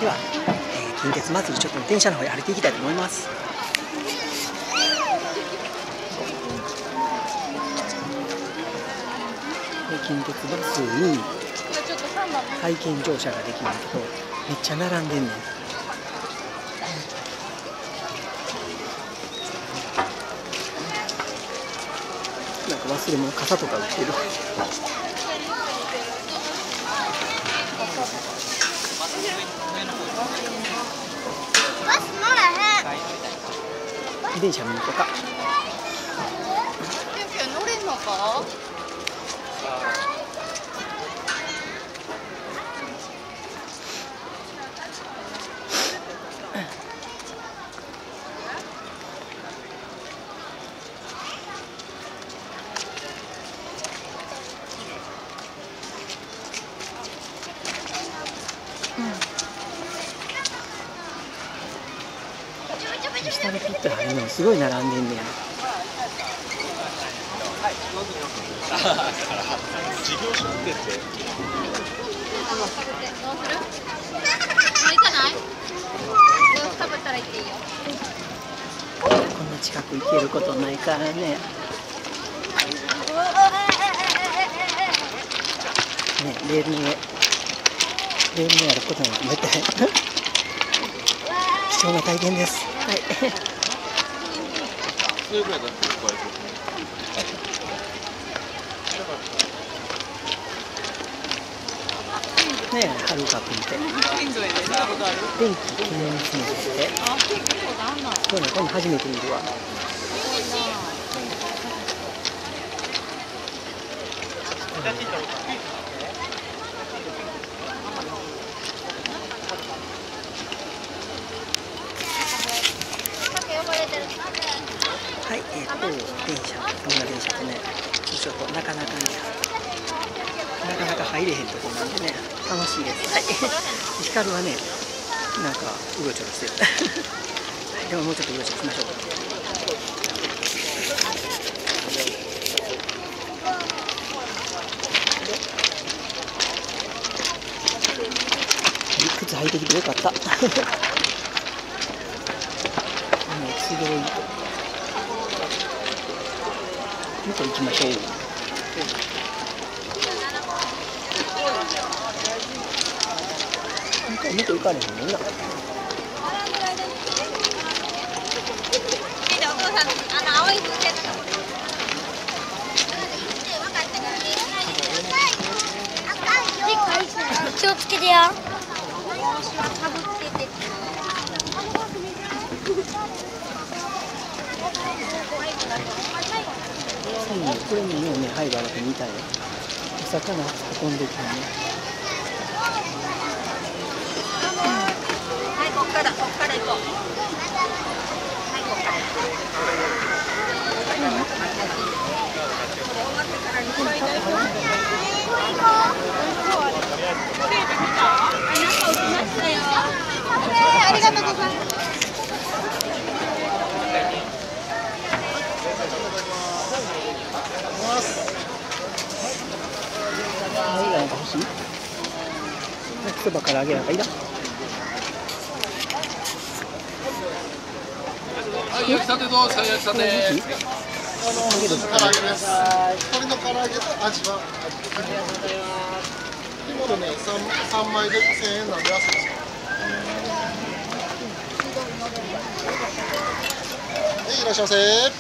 では、近鉄まずちょっと電車の方へ歩いていきたいと思います。近鉄バスに体験乗車ができるんだけど、めっちゃ並んでんねん。なんか忘れ物、傘とか売ってる。電車見に行こうか。乗れんのか？下にピッと入るのにすごい並んでんねや。 事業所ってこんな近く行けることないからね。ね、レールの上歩くことなんてめったに貴重な体験です。はい。ねえ、はるかくんって電気記念日にですってこういうの今度初めて見るわ。はい、電車、こんな電車でね、ちょっとなかなか入れへんところなんでね、楽しいです。はい、光はね、なんかうろちょろしてる。でももうちょっとうろちょろしましょう。靴履いてきてよかった。もうすごい。向こう行きましょう。向こう行かれへんもんな。 気をつけてや。 これにもうね、入るあらみたいなお魚運んできたね。 はい、こっから行こう。はい、こっから。ありがとうございます。 なんか欲しい？焼きそばから揚げなんかいらん？ はい、焼きたてどうぞ、焼きたて。 唐揚げです。鶏の唐揚げと味は。干物ね、3枚で1000円なんで安いですよ。はい、いらっしゃいませ。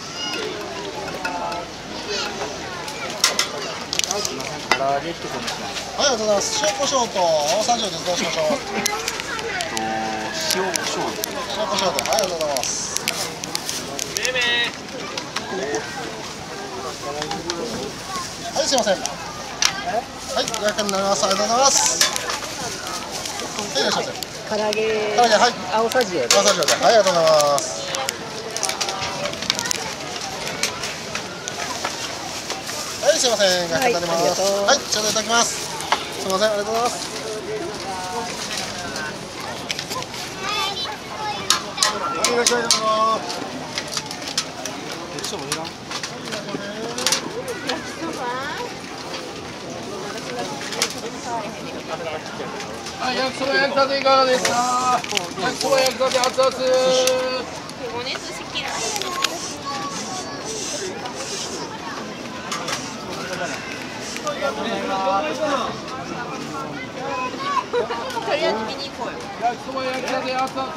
唐揚げ一つにします。 はい、ありがとうございます。塩コショウと大さじをです。どうしましょう。 塩コショウ。 塩コショウで、はい、ありがとうございます。はい、すいません。はい、500円になります。ありがとうございます。はい、いらっしゃいませ。 唐揚げ。 唐揚げ、はい。 青さじを。 青さじをで、はい、ありがとうございます。はい、すいません。500円になります。はい、ちょうどいただきます。すいません、ありがとうございます。はい、いらっしゃいどうぞ。焼きそばいらん？焼きそば？ はい、焼きそば焼きたていかがですか。焼きそば焼きたて熱々。 お熱しきらない。とりあえず見に行こうよ。 焼きそば焼きたて熱々。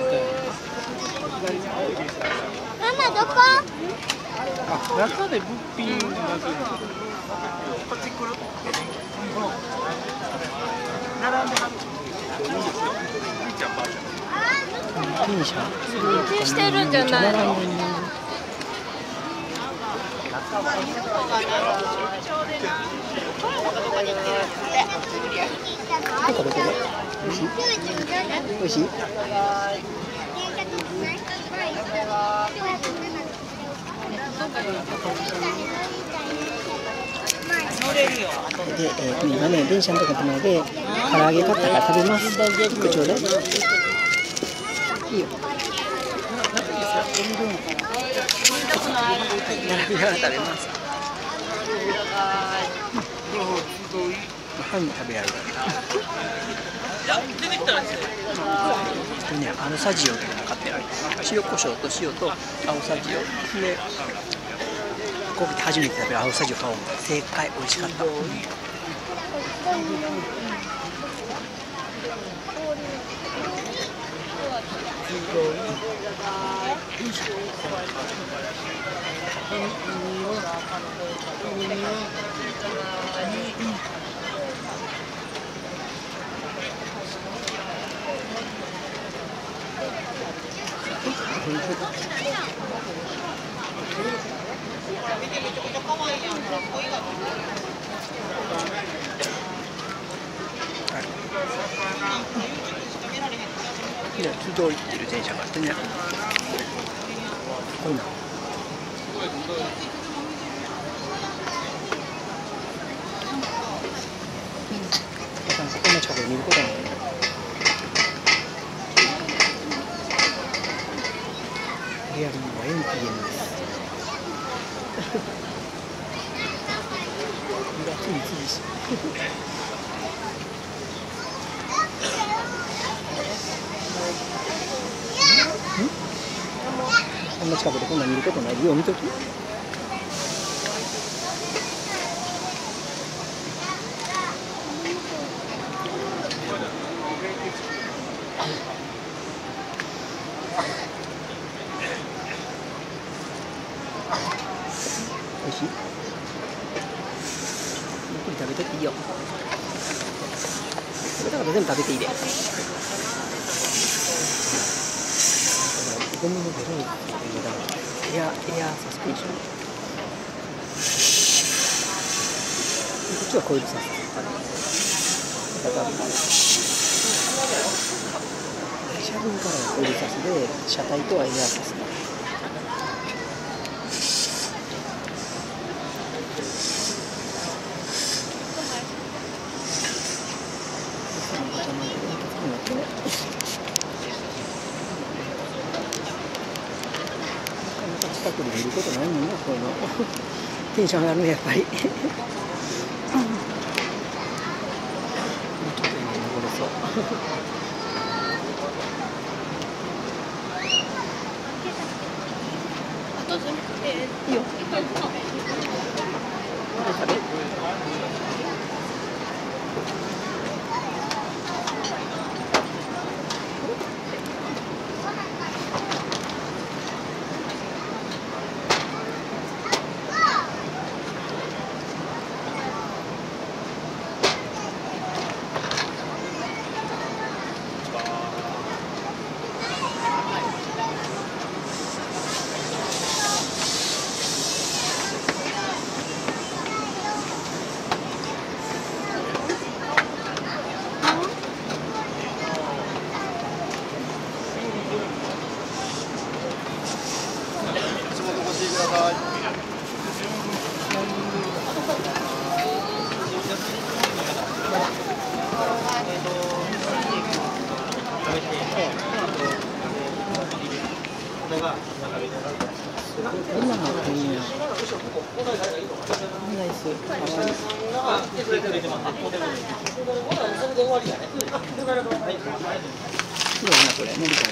ママどこ？ あ、中で物品こっち来る。並んではる。 電車してるんじゃないの？ どこどこで？美味しい？美味しい？で、今ね、電車のところまで唐揚げ買ったから食べます。1個ちょうだい。いいよ。並びながら食べます。パンも食べられる。これね、アオサジオっていうのが買ってある。塩コショウと塩とアオサジオで、ここで初めて食べるアオサジオ買おう。正解、美味しかった。いや、都道行ってる電車があってね。こいな。こんな近くで見ることない。リアルにはエンティエンです。ついついし。こんな近くでこんな見ることないよ。見とき。おいしい？ゆっくり食べとっていいよ。食べたから全部食べていいで。ゴムのブローっていうのがエアサスペンション。こっちはコイルサス。だから車輪からはコイルサスで、車体とはエアサス。近くで見ることないもんな、こういうの。テンション上がるね、やっぱり。もうちょっと今登れそう。いいよ。食べ。これが今のいいな。ナイス。かわいい。すごいなこれ。伸びたね。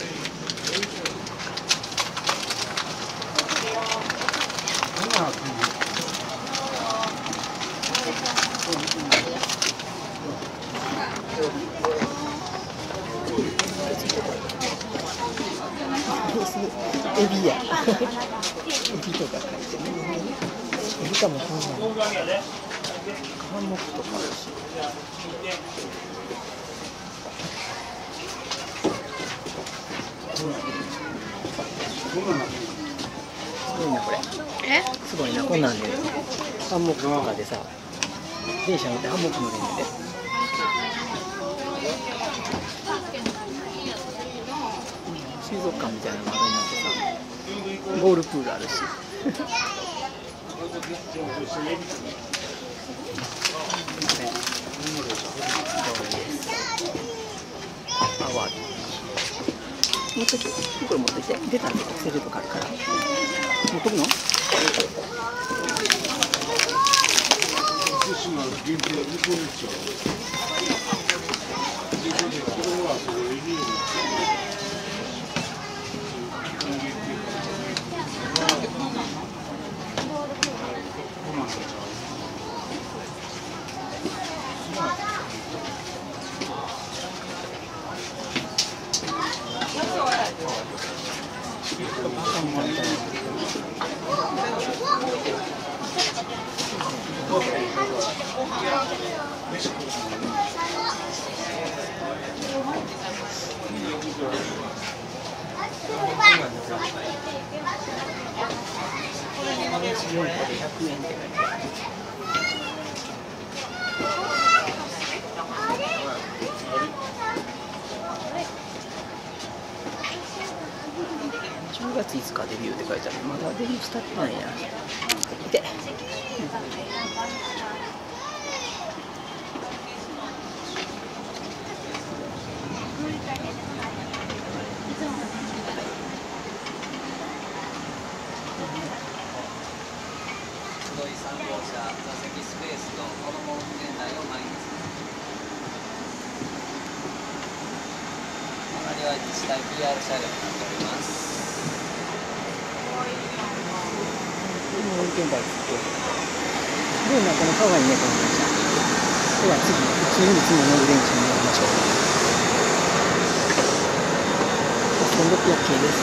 エビや。エビとか書いてね。エビかもそうなの。ハンモックとかあるし。すごいなこれ。すごいなこんなんで。ハンモックとかでさ、電車乗ってハンモック乗れるんで。水族館みたいなのがあるんだってさ、ボールプールあるし。アワード。持ってきて、これ持ってきて、出たんでセルとかあるから。持っとくの？4個で100円って書いてある。10月5日デビューって書いてある。まだデビューしたってないや。いて。 3号車座席スペースと子ども運転台をマイナス。周りは自治体 PR 車両になっております。 運転台つって。すごいなこのかわいいねこの電車。では次普通にいつも乗る電車に乗りましょう。1600系です。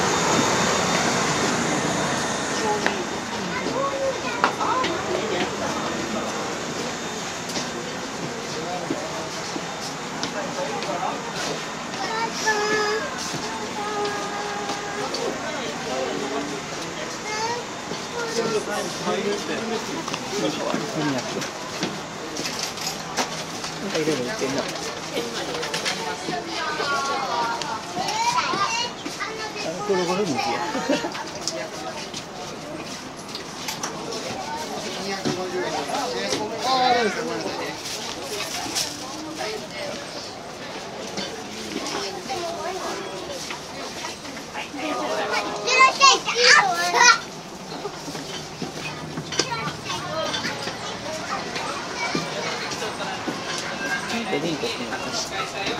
なんかいろいろ売ってんな。ゴロゴロ水や。ベリンコっていうのはお菓子。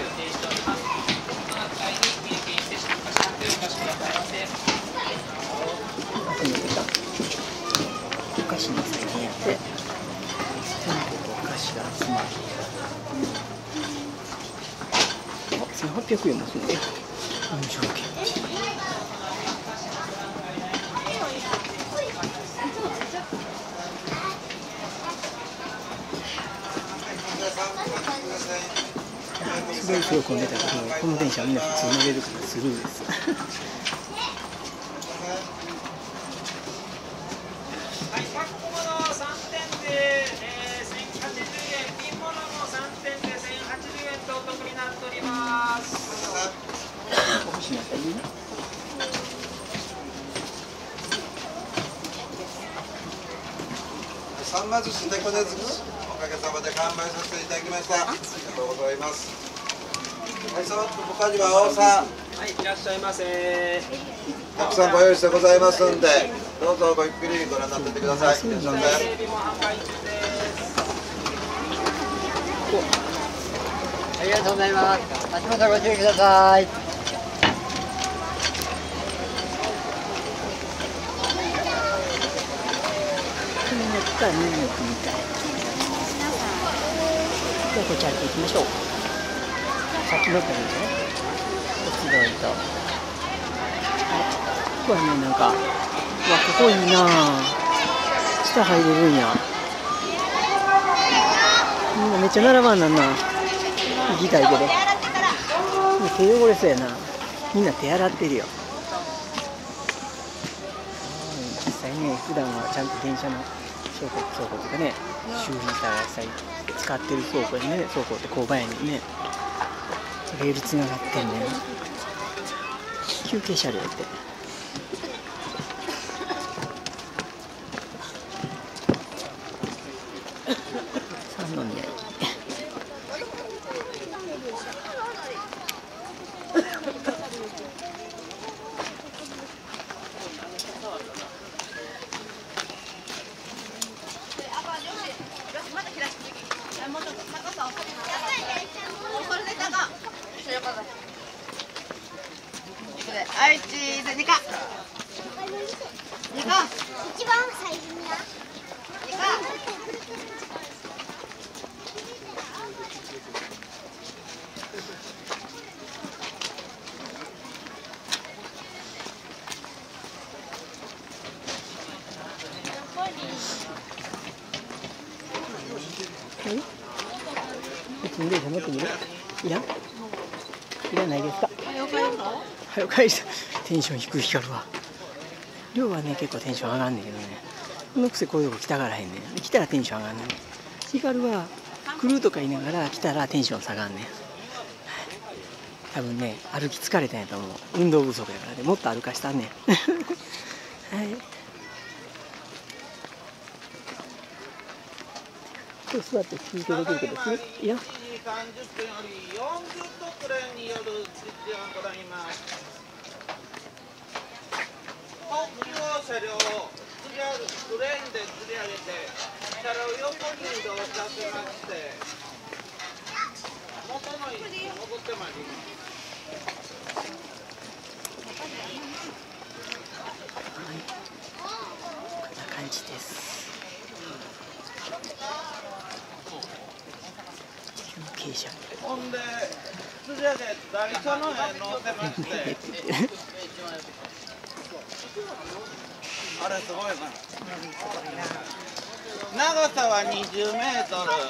お菓子の作品やって、全国お菓子が集まる。あ、1800円もするね。入場券。すごい喜んでたけど、この電車はみんな普通乗れるからスルーです。 さんま寿司猫根尽くしおかげさまで完売させていただきました。ありがとうございます。はい、その他には青さん、 はいいらっしゃいませ。 たくさんご用意してございますんで、どうぞごゆっくりご覧になってってください。いらっしゃいませ。 テレビも販売中です。 ありがとうございます。足元ご注意ください。 ニンニクみたい。じゃあこっち歩いていきましょう。さっきのったんですね。こっち側と。ここはね、なんか、うわ、ここいいなぁ。下入れるんや。みんなめっちゃ並ばんなんな。行きたいけど。手汚れそうやな。みんな手洗ってるよ。実際ね、普段はちゃんと電車の倉庫とかね、周辺からさ使ってる倉庫やね、倉庫って交番やねんね。レールつながってんねん。休憩車両って。三宮駅。 はい、チーズ、ニカ。ニカ。一番最初にな。ニカ。 持ってみる？いらん？いらないですか？早く帰りた。テンション低い光るわ。量はね結構テンション上がんねんけどね。このくせこういうとこ来たがらへんねん。来たらテンション上がんねん。光るは来るとか言いながら来たらテンション下がんねん。多分ね歩き疲れたんやと思う。運動不足やからね。もっと歩かしたんねん。はい。今日座って休憩できるけどする？いや。 30分より40特連による実施がございます。特急車両をクレーンで吊り上げて車両を横に移動させまして元の位置に戻ってまいります。 こんな感じです。傾斜。 ほんで吊り上げ台車の上に乗せましてあれすごいな。長さは20メートル。